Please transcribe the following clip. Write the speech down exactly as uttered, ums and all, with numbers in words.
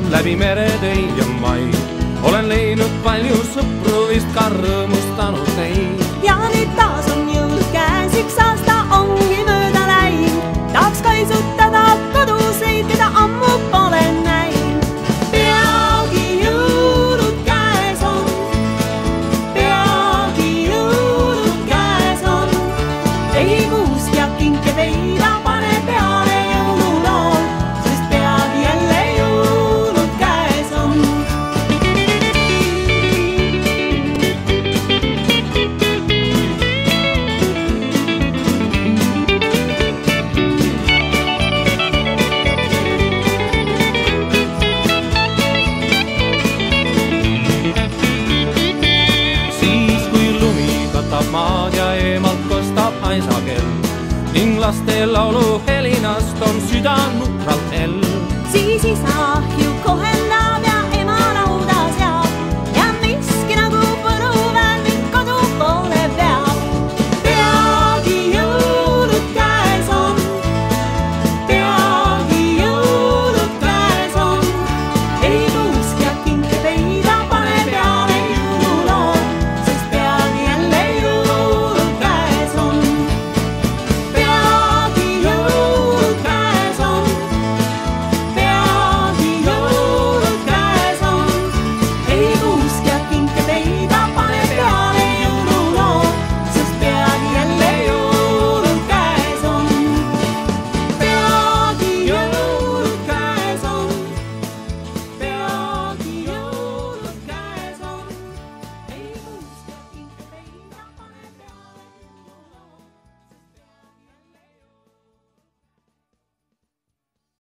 läbi mereteid ja maid. Olen leidnud palju sõpru, vist ka rõõmustanud neid. Ja nüüd taas on jõulud käes, üks aasta ongi mööda läinud. Tahaks kaisutada koduseid, keda ammu pole näinud. Peagi jõulud käes on, peagi jõulud käes on. Tegi kuust ja kinke veida, pane peale jõululool, sest peagi jälle jõulud käes on. Maad ja eemalt kostab aisakell ning laste laulu helinast on süda nukralt hell.